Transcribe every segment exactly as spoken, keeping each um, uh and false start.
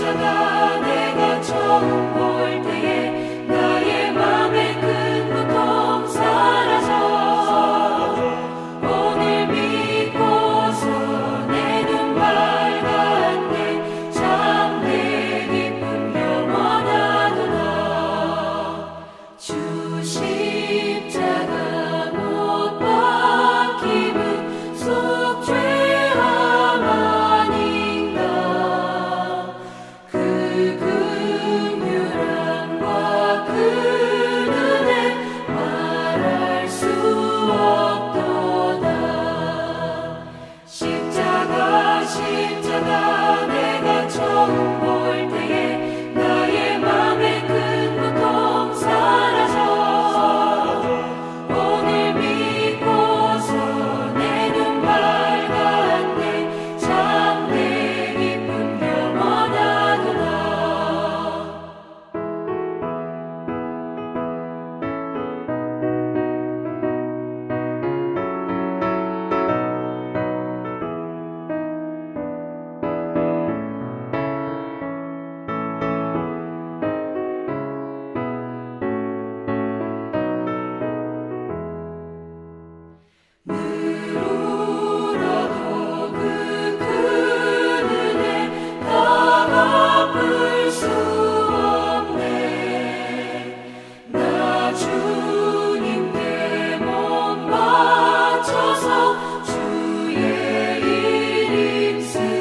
십자가 내가 처음 볼 때에 나의 맘의 큰 고통 사라져 오늘 믿고서 내 눈 밝았네 참 내 기쁨 영원하도다 주 십자가 못 박힘은 속죄함 아닌가 그 긍휼함과 그 은혜 말할 수 없도다 십자가 십자가 내가 처음 볼 때에 나의 맘의 큰 고통 사라져 오늘 믿고서 내 눈 밝았네 참 내 기쁨 영원하도다 늘 울어도 그 큰 은혜 다 갚을 수 없네 나 주님께 몸 바쳐서 주의 일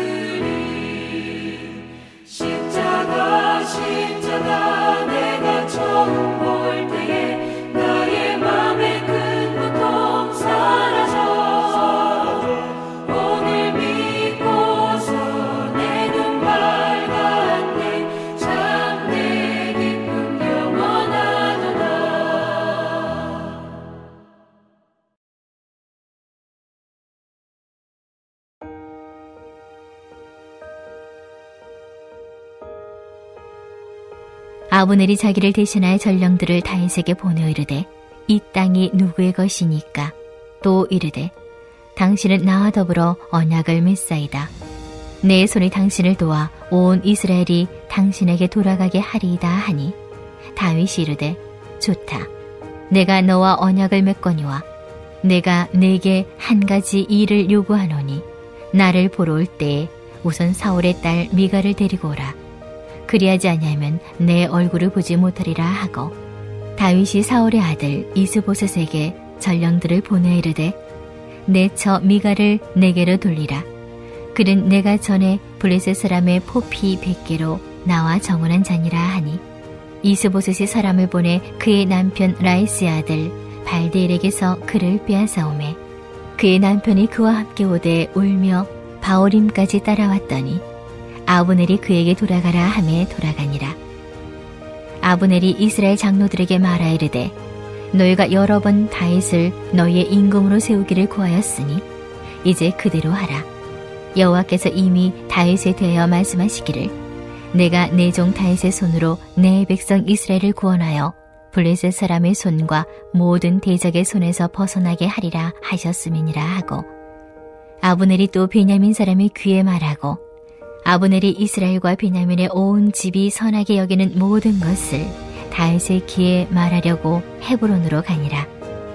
힘쓰리 십자가 십자가 내가 처음 볼 때에 나의 맘의 큰 고통 사라져 오늘 믿고서 내 눈 밝았네 참 내 기쁨 영원하도다 아브넬이 자기를 대신하여 전령들을 다윗에게 보내어 이르되 이 땅이 누구의 것이니까 또 이르되 당신은 나와 더불어 언약을 맺사이다 내 손이 당신을 도와 온 이스라엘이 당신에게 돌아가게 하리이다 하니 다윗이 이르되 좋다 내가 너와 언약을 맺거니와 내가 네게 한 가지 일을 요구하노니 나를 보러 올 때에 우선 사울의 딸 미가를 데리고 오라 그리하지 아니하면 내 얼굴을 보지 못하리라 하고 다윗이 사울의 아들 이스보셋에게 전령들을 보내 이르되 내 처 미가를 내게로 돌리라 그는 내가 전에 블레셋 사람의 포피 백 개로 나와 정언한 자니라 하니 이스보셋이 사람을 보내 그의 남편 라이스의 아들 발데일에게서 그를 빼앗아오매 그의 남편이 그와 함께 오되 울며 바오림까지 따라왔더니 아브넬이 그에게 돌아가라 하매 돌아가니라 아브넬이 이스라엘 장로들에게 말하 이르되 너희가 여러 번 다윗을 너희의 임금으로 세우기를 구하였으니 이제 그대로 하라 여호와께서 이미 다윗에 대하여 말씀하시기를 내가 내 종 다윗의 손으로 내 백성 이스라엘을 구원하여 블레셋 사람의 손과 모든 대적의 손에서 벗어나게 하리라 하셨음이니라 하고 아브넬이 또 베냐민 사람의 귀에 말하고 아브넬이 이스라엘과 베냐민의 온 집이 선하게 여기는 모든 것을 다윗의 귀에 말하려고 헤브론으로 가니라.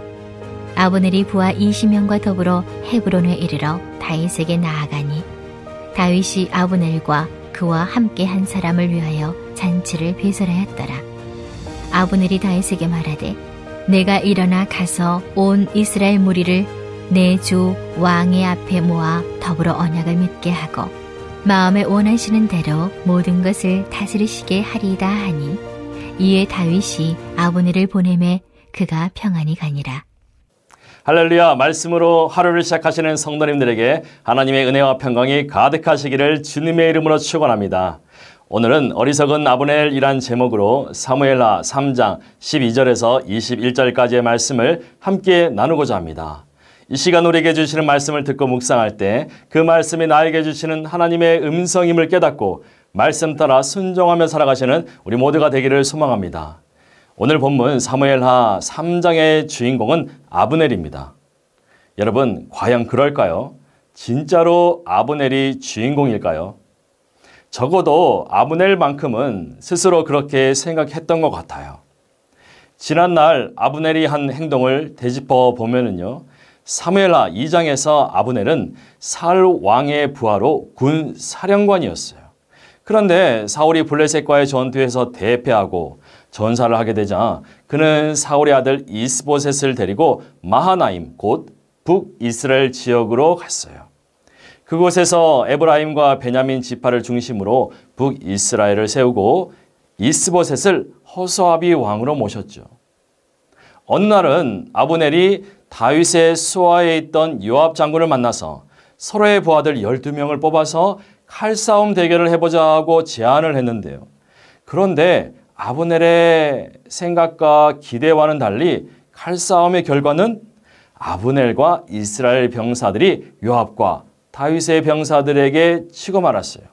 아브넬이 부하 이십 명과 더불어 헤브론에 이르러 다윗에게 나아가니 다윗이 아브넬과 그와 함께 한 사람을 위하여 잔치를 배설하였더라. 아브넬이 다윗에게 말하되 내가 일어나 가서 온 이스라엘 무리를 내 주 왕의 앞에 모아 더불어 언약을 맺게 하고 마음에 원하시는 대로 모든 것을 다스리시게 하리이다 하니 이에 다윗이 아브넬을 보내매 그가 평안히 가니라. 할렐루야. 말씀으로 하루를 시작하시는 성도님들에게 하나님의 은혜와 평강이 가득하시기를 주님의 이름으로 축원합니다. 오늘은 어리석은 아브넬이란 제목으로 사무엘하 삼 장 십이 절에서 이십일 절까지의 말씀을 함께 나누고자 합니다. 이 시간 우리에게 주시는 말씀을 듣고 묵상할 때 그 말씀이 나에게 주시는 하나님의 음성임을 깨닫고 말씀 따라 순종하며 살아가시는 우리 모두가 되기를 소망합니다. 오늘 본문 사무엘하 삼 장의 주인공은 아브넬입니다. 여러분, 과연 그럴까요? 진짜로 아브넬이 주인공일까요? 적어도 아브넬만큼은 스스로 그렇게 생각했던 것 같아요. 지난날 아브넬이 한 행동을 되짚어 보면은요, 사무엘하 이 장에서 아브넬은 사울 왕의 부하로 군 사령관이었어요. 그런데 사울이 블레셋과의 전투에서 대패하고 전사를 하게 되자 그는 사울의 아들 이스보셋을 데리고 마하나임, 곧 북이스라엘 지역으로 갔어요. 그곳에서 에브라임과 베냐민 지파를 중심으로 북이스라엘을 세우고 이스보셋을 허수아비 왕으로 모셨죠. 어느 날은 아브넬이 다윗의 수하에 있던 요압 장군을 만나서 서로의 부하들 열두 명을 뽑아서 칼싸움 대결을 해보자 하고 제안을 했는데요. 그런데 아브넬의 생각과 기대와는 달리 칼싸움의 결과는 아브넬과 이스라엘 병사들이 요압과 다윗의 병사들에게 치고 말았어요.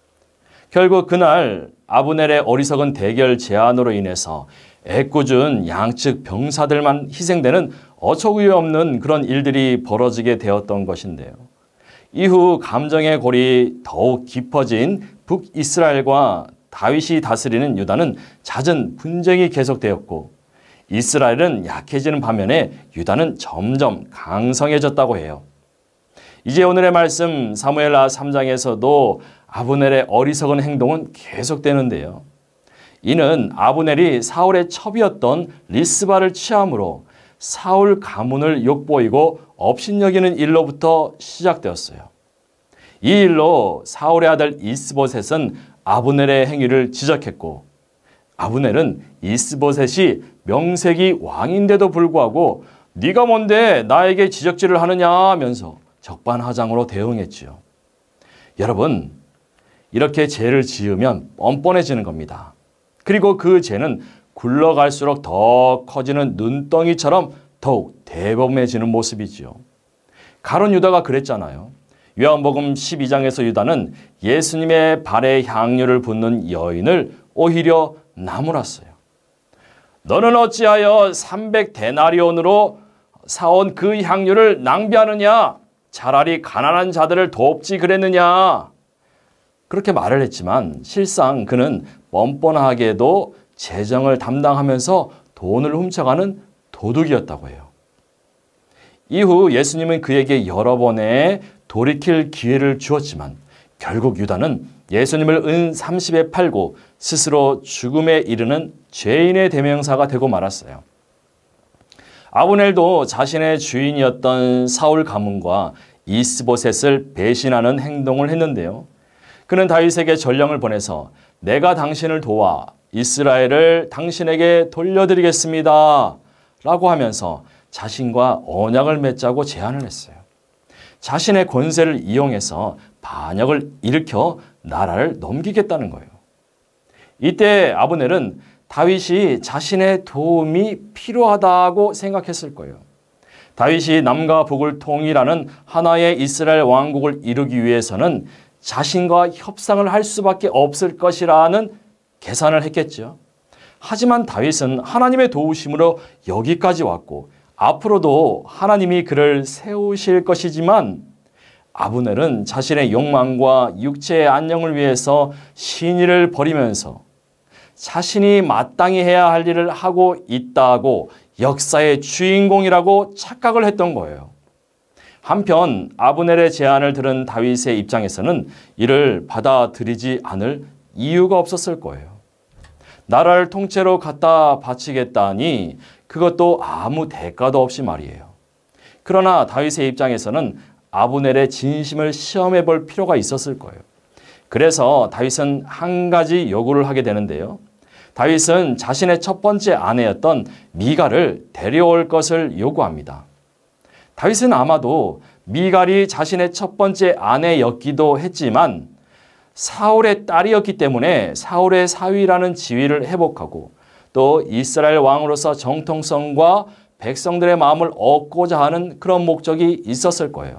결국 그날 아브넬의 어리석은 대결 제안으로 인해서 애꿎은 양측 병사들만 희생되는 어처구니 없는 그런 일들이 벌어지게 되었던 것인데요. 이후 감정의 골이 더욱 깊어진 북이스라엘과 다윗이 다스리는 유다는 잦은 분쟁이 계속되었고 이스라엘은 약해지는 반면에 유다는 점점 강성해졌다고 해요. 이제 오늘의 말씀 사무엘하 삼 장에서도 아브넬의 어리석은 행동은 계속되는데요. 이는 아브넬이 사울의 첩이었던 리스바를 취함으로 사울 가문을 욕보이고 업신여기는 일로부터 시작되었어요. 이 일로 사울의 아들 이스보셋은 아브넬의 행위를 지적했고 아브넬은 이스보셋이 명색이 왕인데도 불구하고 네가 뭔데 나에게 지적질을 하느냐 하면서 적반하장으로 대응했지요. 여러분, 이렇게 죄를 지으면 뻔뻔해지는 겁니다. 그리고 그 죄는 굴러갈수록 더 커지는 눈덩이처럼 더욱 대범해지는 모습이지요. 가룟 유다가 그랬잖아요. 요한복음 십이 장에서 유다는 예수님의 발에 향유를 붓는 여인을 오히려 나무랐어요. 너는 어찌하여 삼백 데나리온으로 사온 그 향유를 낭비하느냐? 차라리 가난한 자들을 돕지 그랬느냐? 그렇게 말을 했지만 실상 그는 뻔뻔하게도 재정을 담당하면서 돈을 훔쳐가는 도둑이었다고 해요. 이후 예수님은 그에게 여러 번의 돌이킬 기회를 주었지만 결국 유다는 예수님을 은 삼십에 팔고 스스로 죽음에 이르는 죄인의 대명사가 되고 말았어요. 아브넬도 자신의 주인이었던 사울 가문과 이스보셋을 배신하는 행동을 했는데요. 그는 다윗에게 전령을 보내서 내가 당신을 도와 이스라엘을 당신에게 돌려드리겠습니다 라고 하면서 자신과 언약을 맺자고 제안을 했어요. 자신의 권세를 이용해서 반역을 일으켜 나라를 넘기겠다는 거예요. 이때 아브넬은 다윗이 자신의 도움이 필요하다고 생각했을 거예요. 다윗이 남과 북을 통일하는 하나의 이스라엘 왕국을 이루기 위해서는 자신과 협상을 할 수밖에 없을 것이라는 계산을 했겠죠. 하지만 다윗은 하나님의 도우심으로 여기까지 왔고 앞으로도 하나님이 그를 세우실 것이지만 아브넬은 자신의 욕망과 육체의 안녕을 위해서 신의를 버리면서 자신이 마땅히 해야 할 일을 하고 있다고 역사의 주인공이라고 착각을 했던 거예요. 한편 아브넬의 제안을 들은 다윗의 입장에서는 이를 받아들이지 않을 이유가 없었을 거예요. 나라를 통째로 갖다 바치겠다니 그것도 아무 대가도 없이 말이에요. 그러나 다윗의 입장에서는 아브넬의 진심을 시험해 볼 필요가 있었을 거예요. 그래서 다윗은 한 가지 요구를 하게 되는데요. 다윗은 자신의 첫 번째 아내였던 미갈을 데려올 것을 요구합니다. 다윗은 아마도 미갈이 자신의 첫 번째 아내였기도 했지만 사울의 딸이었기 때문에 사울의 사위라는 지위를 회복하고 또 이스라엘 왕으로서 정통성과 백성들의 마음을 얻고자 하는 그런 목적이 있었을 거예요.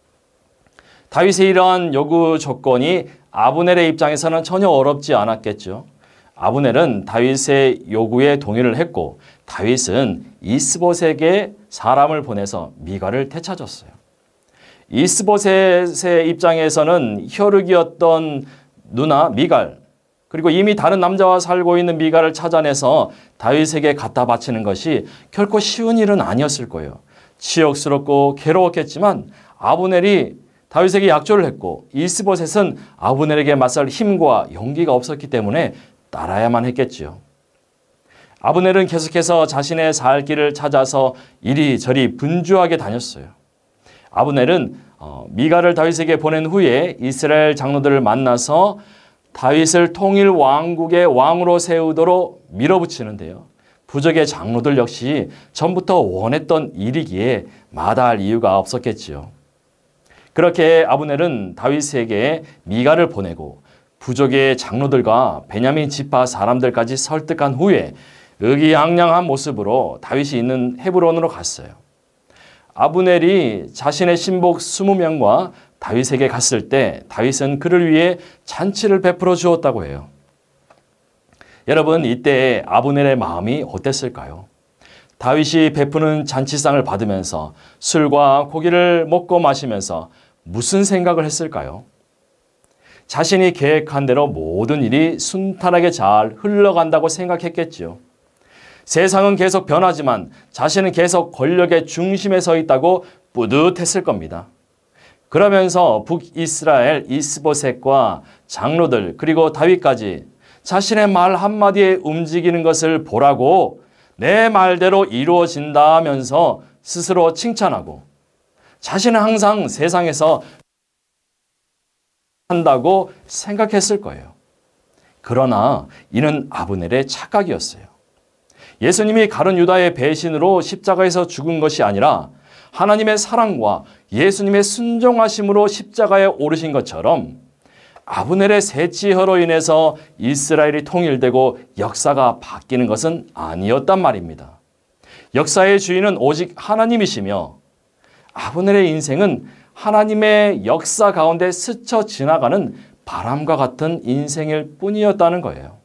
다윗의 이러한 요구 조건이 아브넬의 입장에서는 전혀 어렵지 않았겠죠. 아브넬은 다윗의 요구에 동의를 했고 다윗은 이스보셋에게 사람을 보내서 미갈을 되찾았어요. 이스보셋의 입장에서는 혈육이었던 누나 미갈, 그리고 이미 다른 남자와 살고 있는 미갈을 찾아내서 다윗에게 갖다 바치는 것이 결코 쉬운 일은 아니었을 거예요. 치욕스럽고 괴로웠겠지만 아브넬이 다윗에게 약조를 했고 이스보셋은 아브넬에게 맞설 힘과 용기가 없었기 때문에 따라야만 했겠지요. 아브넬은 계속해서 자신의 살 길을 찾아서 이리저리 분주하게 다녔어요. 아브넬은 미갈을 다윗에게 보낸 후에 이스라엘 장로들을 만나서 다윗을 통일 왕국의 왕으로 세우도록 밀어붙이는데요. 부족의 장로들 역시 전부터 원했던 일이기에 마다할 이유가 없었겠지요. 그렇게 아브넬은 다윗에게 미갈을 보내고 부족의 장로들과 베냐민 지파 사람들까지 설득한 후에 의기양양한 모습으로 다윗이 있는 헤브론으로 갔어요. 아브넬이 자신의 신복 이십 명과 다윗에게 갔을 때 다윗은 그를 위해 잔치를 베풀어 주었다고 해요. 여러분, 이때 아브넬의 마음이 어땠을까요? 다윗이 베푸는 잔치상을 받으면서 술과 고기를 먹고 마시면서 무슨 생각을 했을까요? 자신이 계획한 대로 모든 일이 순탄하게 잘 흘러간다고 생각했겠지요. 세상은 계속 변하지만 자신은 계속 권력의 중심에 서 있다고 뿌듯했을 겁니다. 그러면서 북이스라엘 이스보셋과 장로들 그리고 다윗까지 자신의 말 한마디에 움직이는 것을 보라고 내 말대로 이루어진다면서 스스로 칭찬하고 자신은 항상 세상에서 한다고 생각했을 거예요. 그러나 이는 아브넬의 착각이었어요. 예수님이 가룟 유다의 배신으로 십자가에서 죽은 것이 아니라 하나님의 사랑과 예수님의 순종하심으로 십자가에 오르신 것처럼 아브넬의 세치혀로 인해서 이스라엘이 통일되고 역사가 바뀌는 것은 아니었단 말입니다. 역사의 주인은 오직 하나님이시며 아브넬의 인생은 하나님의 역사 가운데 스쳐 지나가는 바람과 같은 인생일 뿐이었다는 거예요.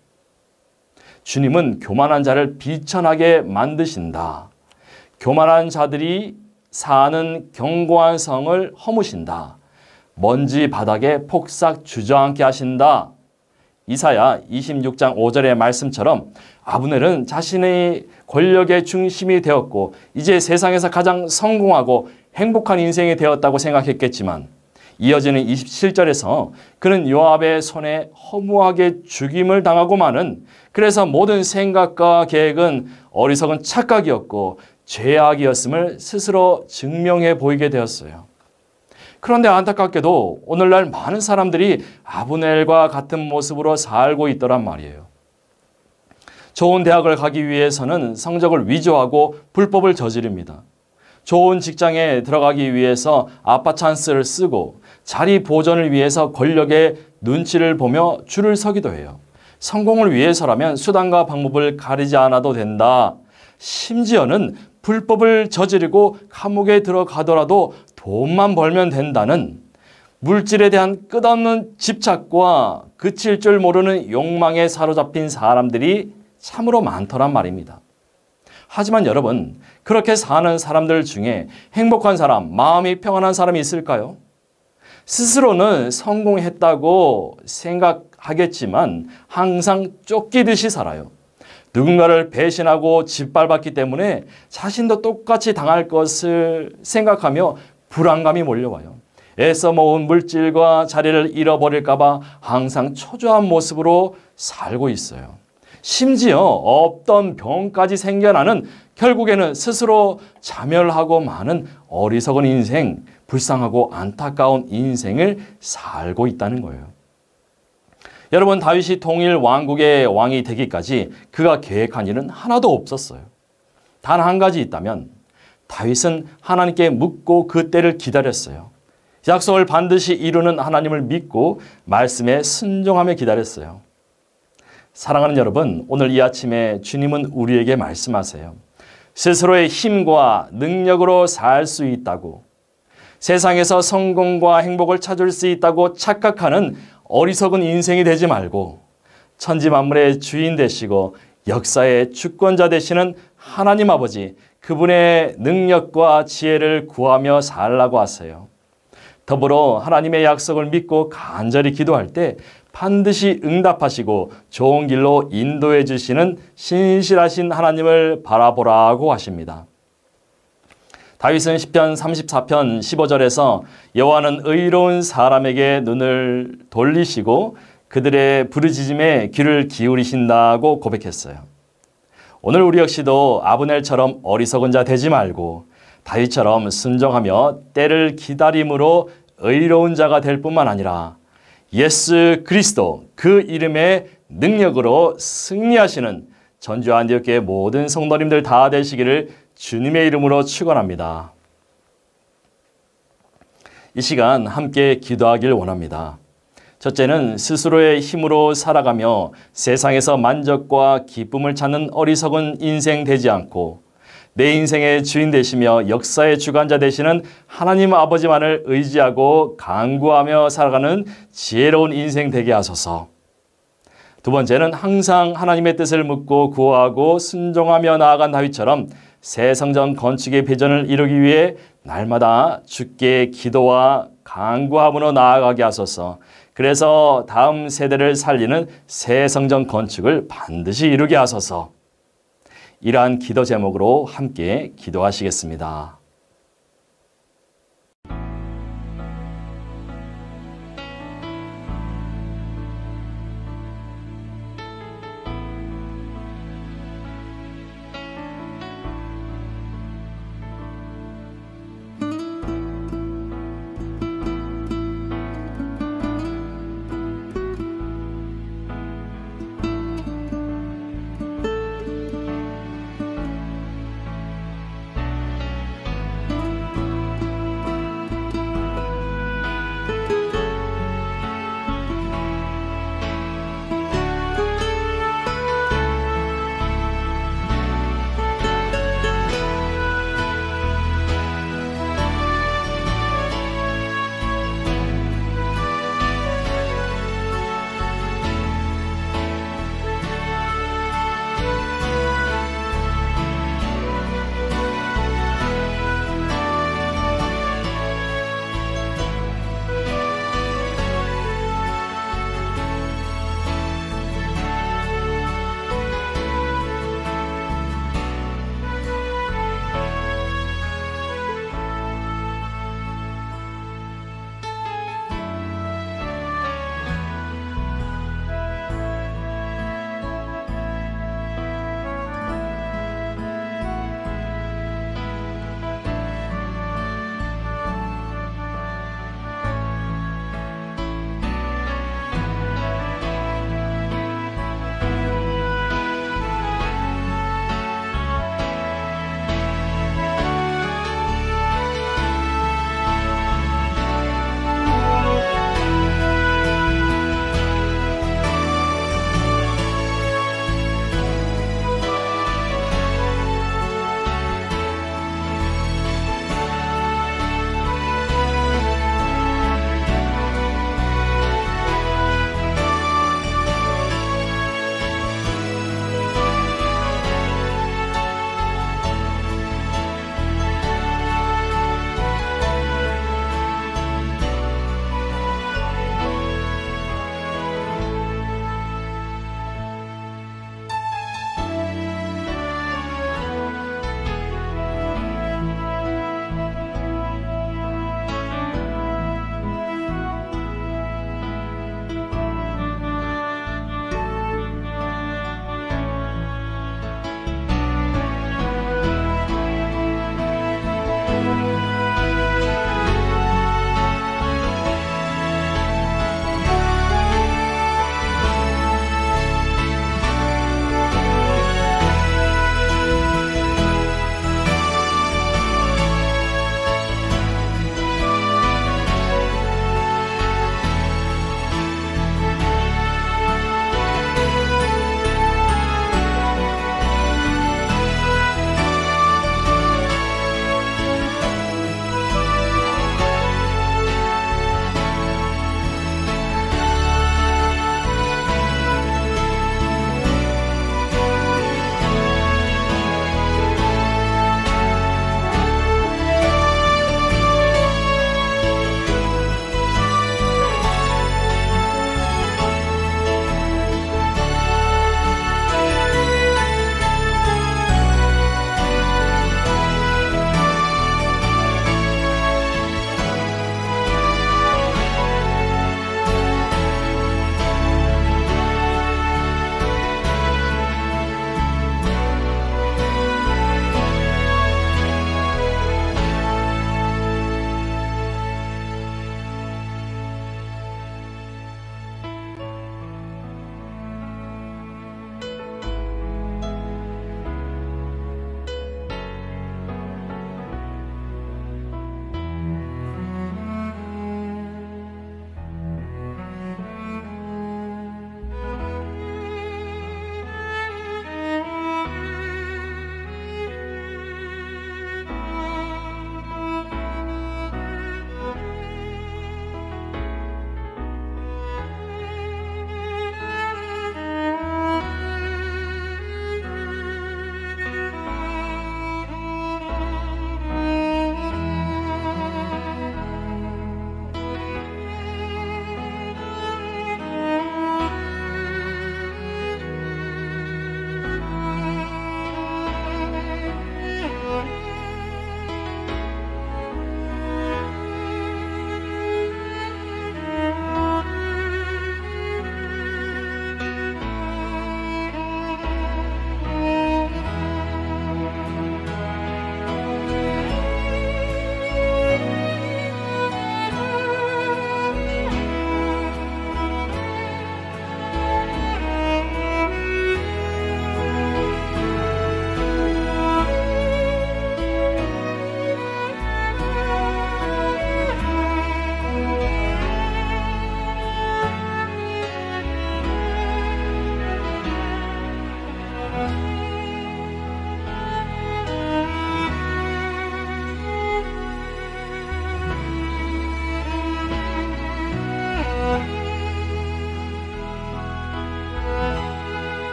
주님은 교만한 자를 비천하게 만드신다. 교만한 자들이 사는 견고한 성을 허무신다. 먼지 바닥에 폭삭 주저앉게 하신다. 이사야 이십육 장 오 절의 말씀처럼 아브넬은 자신의 권력의 중심이 되었고 이제 세상에서 가장 성공하고 행복한 인생이 되었다고 생각했겠지만 이어지는 이십칠 절에서 그는 요압의 손에 허무하게 죽임을 당하고 마는, 그래서 모든 생각과 계획은 어리석은 착각이었고 죄악이었음을 스스로 증명해 보이게 되었어요. 그런데 안타깝게도 오늘날 많은 사람들이 아브넬과 같은 모습으로 살고 있더란 말이에요. 좋은 대학을 가기 위해서는 성적을 위조하고 불법을 저지릅니다. 좋은 직장에 들어가기 위해서 아빠 찬스를 쓰고 자리 보존을 위해서 권력의 눈치를 보며 줄을 서기도 해요. 성공을 위해서라면 수단과 방법을 가리지 않아도 된다. 심지어는 불법을 저지르고 감옥에 들어가더라도 돈만 벌면 된다는 물질에 대한 끝없는 집착과 그칠 줄 모르는 욕망에 사로잡힌 사람들이 참으로 많더란 말입니다. 하지만 여러분, 그렇게 사는 사람들 중에 행복한 사람, 마음이 평안한 사람이 있을까요? 스스로는 성공했다고 생각하겠지만 항상 쫓기듯이 살아요. 누군가를 배신하고 짓밟았기 때문에 자신도 똑같이 당할 것을 생각하며 불안감이 몰려와요. 애써 모은 물질과 자리를 잃어버릴까 봐 항상 초조한 모습으로 살고 있어요. 심지어 없던 병까지 생겨나는, 결국에는 스스로 자멸하고 마는 어리석은 인생, 불쌍하고 안타까운 인생을 살고 있다는 거예요. 여러분, 다윗이 통일 왕국의 왕이 되기까지 그가 계획한 일은 하나도 없었어요. 단 한 가지 있다면 다윗은 하나님께 묻고 그 때를 기다렸어요. 약속을 반드시 이루는 하나님을 믿고 말씀에 순종하며 기다렸어요. 사랑하는 여러분, 오늘 이 아침에 주님은 우리에게 말씀하세요. 스스로의 힘과 능력으로 살 수 있다고, 세상에서 성공과 행복을 찾을 수 있다고 착각하는 어리석은 인생이 되지 말고 천지 만물의 주인 되시고 역사의 주권자 되시는 하나님 아버지, 그분의 능력과 지혜를 구하며 살라고 하세요. 더불어 하나님의 약속을 믿고 간절히 기도할 때 반드시 응답하시고 좋은 길로 인도해 주시는 신실하신 하나님을 바라보라고 하십니다. 다윗은 시편 삼십사 편 십오 절에서 여호와는 의로운 사람에게 눈을 돌리시고 그들의 부르짖음에 귀를 기울이신다고 고백했어요. 오늘 우리 역시도 아브넬처럼 어리석은 자 되지 말고 다윗처럼 순종하며 때를 기다림으로 의로운 자가 될 뿐만 아니라 예수 그리스도 그 이름의 능력으로 승리하시는 전주 안디옥교회 모든 성도님들 다 되시기를 주님의 이름으로 축원합니다. 이 시간 함께 기도하길 원합니다. 첫째는 스스로의 힘으로 살아가며 세상에서 만족과 기쁨을 찾는 어리석은 인생 되지 않고 내 인생의 주인 되시며 역사의 주관자 되시는 하나님 아버지만을 의지하고 간구하며 살아가는 지혜로운 인생 되게 하소서. 두 번째는 항상 하나님의 뜻을 묻고 구하고 순종하며 나아간 다윗처럼 새 성전 건축의 비전을 이루기 위해 날마다 주께 기도와 간구함으로 나아가게 하소서. 그래서 다음 세대를 살리는 새 성전 건축을 반드시 이루게 하소서. 이러한 기도 제목으로 함께 기도하시겠습니다.